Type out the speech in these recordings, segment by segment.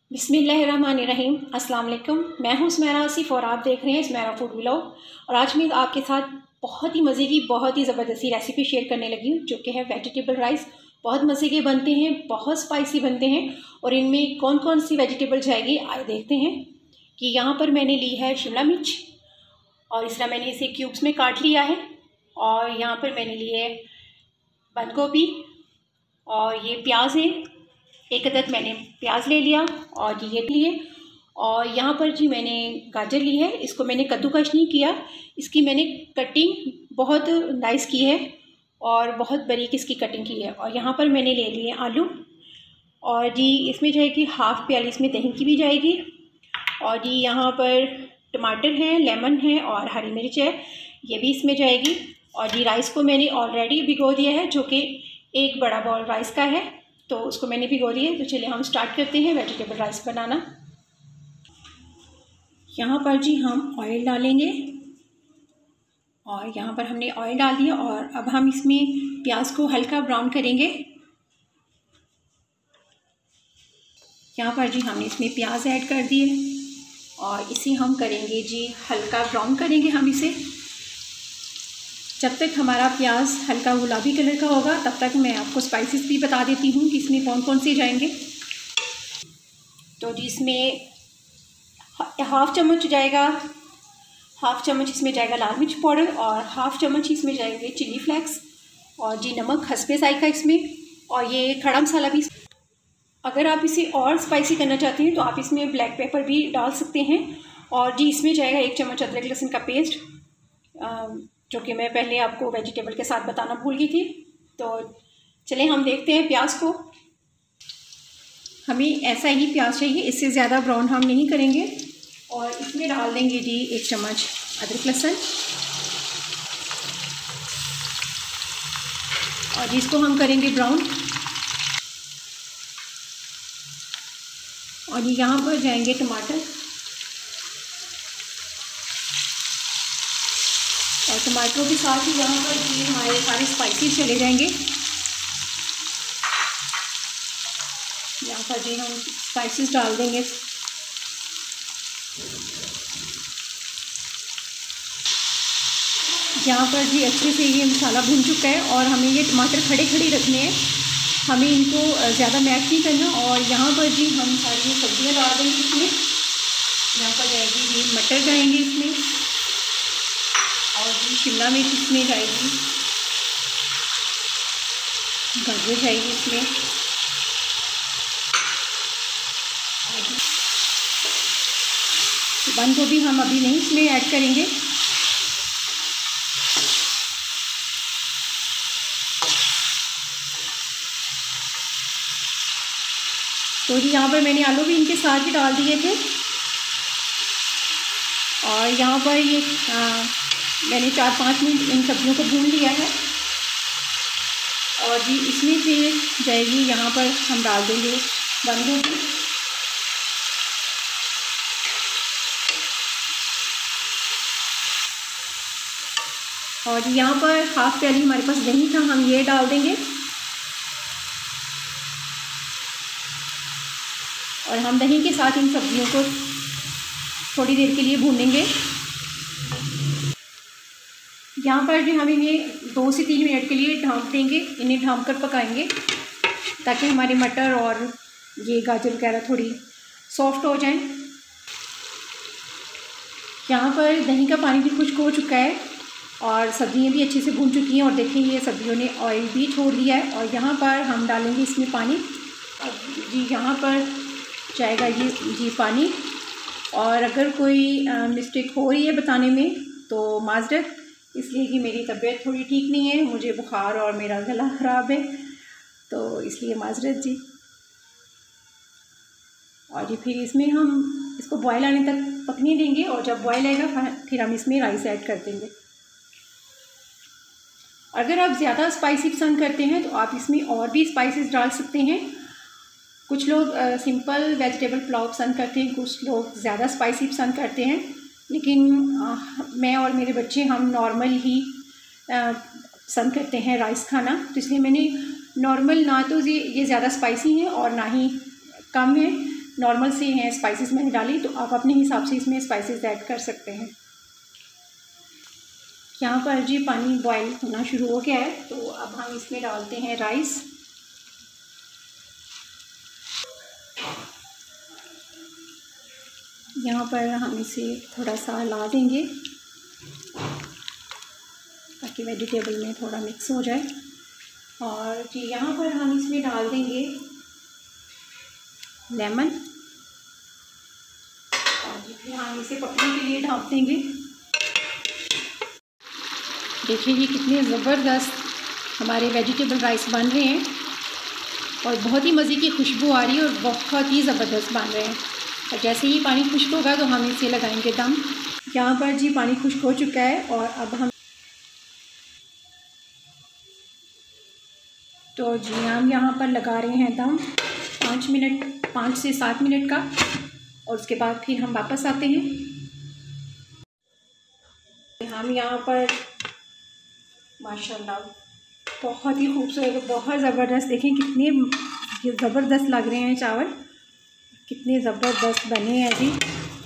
बिस्मिल्लाहिर्रहमानिर्रहीम। अस्सलाम वालेकुम। मैं हूँ सुमेरा आसिफ और आप देख रहे हैं सुमेरा फूड व्लॉग। और आज मैं आपके साथ बहुत ही मज़े की बहुत ही ज़बरदस्ती रेसिपी शेयर करने लगी हूँ, जो कि है वेजिटेबल राइस। बहुत मज़े के बनते हैं, बहुत स्पाइसी बनते हैं। और इनमें कौन कौन सी वेजिटेबल जाएगी आइए देखते हैं। कि यहाँ पर मैंने ली है शिमला मिर्च और इस तरह मैंने इसे क्यूब्स में काट लिया है। और यहाँ पर मैंने लिए बंद गोभी और ये प्याज है, एक अदद मैंने प्याज ले लिया और ये लिए। और यहाँ पर जी मैंने गाजर ली है, इसको मैंने कद्दूकश नहीं किया, इसकी मैंने कटिंग बहुत नाइस की है और बहुत बारीक इसकी कटिंग की है। और यहाँ पर मैंने ले लिए आलू और जी इसमें जाएगी हाफ़ प्याली इसमें दही की भी जाएगी। और जी यहाँ पर टमाटर है, लेमन है और हरी मिर्च है, ये भी इसमें जाएगी। और जी राइस को मैंने ऑलरेडी भिगो दिया है, जो कि एक बड़ा बाउल राइस का है, तो उसको मैंने भिगो दिया है। तो चलिए हम स्टार्ट करते हैं वेजिटेबल राइस बनाना। यहाँ पर जी हम ऑयल डालेंगे और यहाँ पर हमने ऑयल डाल दिया और अब हम इसमें प्याज को हल्का ब्राउन करेंगे। यहाँ पर जी हमने इसमें प्याज ऐड कर दिए और इसे हम करेंगे जी हल्का ब्राउन करेंगे हम इसे। जब तक हमारा प्याज हल्का गुलाबी कलर का होगा तब तक मैं आपको स्पाइसेस भी बता देती हूँ कि इसमें कौन कौन से जाएंगे। तो जी इसमें हाफ़ चम्मच जाएगा, हाफ़ चम्मच इसमें जाएगा लाल मिर्च पाउडर और हाफ़ चम्मच इसमें जाएंगे चिली फ्लेक्स और जी नमक हस्बे जायका इसमें। और ये खड़ा मसाला भी, अगर आप इसे और स्पाइसी करना चाहते हैं तो आप इसमें ब्लैक पेपर भी डाल सकते हैं। और जी इसमें जाएगा 1 चम्मच अदरक लहसुन का पेस्ट, जो कि मैं पहले आपको वेजिटेबल के साथ बताना भूल गई थी। तो चलें हम देखते हैं प्याज को। हमें ऐसा ही प्याज चाहिए, इससे ज़्यादा ब्राउन हम नहीं करेंगे। और इसमें डाल देंगे जी 1 चम्मच अदरक लहसुन और जी इसको हम करेंगे ब्राउन। और यहाँ पर जाएंगे टमाटर और टमाटरों के साथ ही यहाँ पर जी हमारे सारे स्पाइसेस चले जाएंगे। यहाँ पर जी हम स्पाइसेस डाल देंगे। यहाँ पर जी अच्छे से ये मसाला भून चुका है और हमें ये टमाटर खड़े खड़े रखने हैं, हमें इनको ज़्यादा मैश नहीं करना। और यहाँ पर जी हम सारी सब्जियाँ डाल देंगे इसमें। यहाँ पर जाएगी ये मटर जाएंगे इसमें और जी शिमला मिर्च इसमें जाएगी, गाजर जाएगी इसमें और बंद गोभी हम अभी नहीं इसमें ऐड करेंगे। तो जी यहाँ पर मैंने आलू भी इनके साथ ही डाल दिए थे। और यहाँ पर ये मैंने 4-5 मिनट इन सब्जियों को भून लिया है। और जी इसमें से जाएगी, यहाँ पर हम डाल देंगे बंद गोभी और जी यहाँ पर हाफ़ प्याली हमारे पास दही था, हम ये डाल देंगे। और हम दही के साथ इन सब्जियों को थोड़ी देर के लिए भूनेंगे। यहाँ पर जो हम इन्हें 2 से 3 मिनट के लिए ढाँप देंगे, इन्हें ढाँप कर पकाएंगे ताकि हमारे मटर और ये गाजर वगैरह थोड़ी सॉफ्ट हो जाएं। यहाँ पर दही का पानी भी खुश्क हो चुका है और सब्जियाँ भी अच्छे से भून चुकी हैं। और देखिए ये सब्जियों ने ऑयल भी छोड़ दिया है। और यहाँ पर हम डालेंगे इसमें पानी। जी यहाँ पर जाएगा ये जी पानी। और अगर कोई मिस्टेक हो रही है बताने में तो माज़रत, इसलिए कि मेरी तबीयत थोड़ी ठीक नहीं है, मुझे बुखार और मेरा गला ख़राब है, तो इसलिए माज़रत जी। और जी फिर इसमें हम इसको बॉयल आने तक पकने देंगे और जब बॉयल आएगा फिर हम इसमें राइस ऐड कर देंगे। अगर आप ज़्यादा स्पाइसी पसंद करते हैं तो आप इसमें और भी स्पाइसेस डाल सकते हैं। कुछ लोग सिंपल वेजिटेबल पुलाव पसंद करते हैं, कुछ लोग ज़्यादा स्पाइसी पसंद करते हैं, लेकिन मैं और मेरे बच्चे हम नॉर्मल ही पसंद करते हैं राइस खाना। तो इसलिए मैंने नॉर्मल, ना तो ये ज़्यादा स्पाइसी है और ना ही कम है, नॉर्मल से हैं स्पाइसेस मैंने डाली, तो आप अपने हिसाब से इसमें स्पाइसेस ऐड कर सकते हैं। यहाँ पर जी पानी बॉईल होना शुरू हो गया है, तो अब हम इसमें डालते हैं राइस। यहाँ पर हम इसे थोड़ा सा हिला देंगे ताकि वेजिटेबल में थोड़ा मिक्स हो जाए। और जी यहाँ पर हम इसमें डाल देंगे लेमन, और फिर हम इसे पकने के लिए ढक देंगे। देखिए ये कितने ज़बरदस्त हमारे वेजिटेबल राइस बन रहे हैं और बहुत ही मज़े की खुशबू आ रही है और बहुत ही ज़बरदस्त बन रहे हैं। और जैसे ही पानी खुश्क होगा तो हम इसे लगाएंगे दम। यहाँ पर जी पानी खुश्क हो चुका है और अब हम हम यहाँ पर लगा रहे हैं दम 5 से 7 मिनट का, और उसके बाद फिर हम वापस आते हैं। हम यहाँ पर माशाल्लाह बहुत ही खूबसूरत, बहुत ज़बरदस्त, देखें कितने ज़बरदस्त लग रहे हैं चावल, कितने ज़बरदस्त बने हैं जी।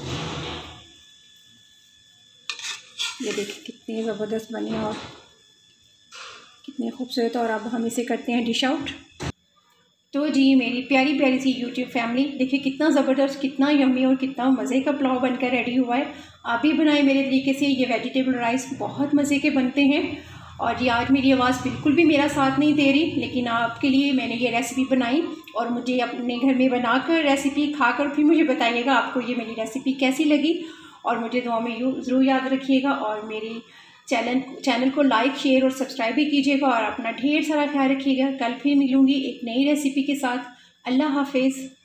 ये देखिए कितने ज़बरदस्त बने और कितने खूबसूरत। और अब हम इसे करते हैं डिश आउट। तो जी मेरी प्यारी प्यारी सी यूट्यूब फैमिली, देखिए कितना ज़बरदस्त, कितना यम्मी और कितना मज़े का पुलाव बनकर रेडी हुआ है। आप भी बनाएं मेरे तरीके से, ये वेजिटेबल राइस बहुत मज़े के बनते हैं। और ये आज मेरी आवाज़ बिल्कुल भी मेरा साथ नहीं दे रही, लेकिन आपके लिए मैंने ये रेसिपी बनाई और मुझे अपने घर में बनाकर रेसिपी खाकर फिर मुझे बताइएगा आपको ये मेरी रेसिपी कैसी लगी। और मुझे दुआ में ज़रूर याद रखिएगा और मेरी चैनल को लाइक, शेयर और सब्सक्राइब भी कीजिएगा और अपना ढेर सारा ख्याल रखिएगा। कल फिर मिलूँगी एक नई रेसिपी के साथ। अल्लाह हाफिज़।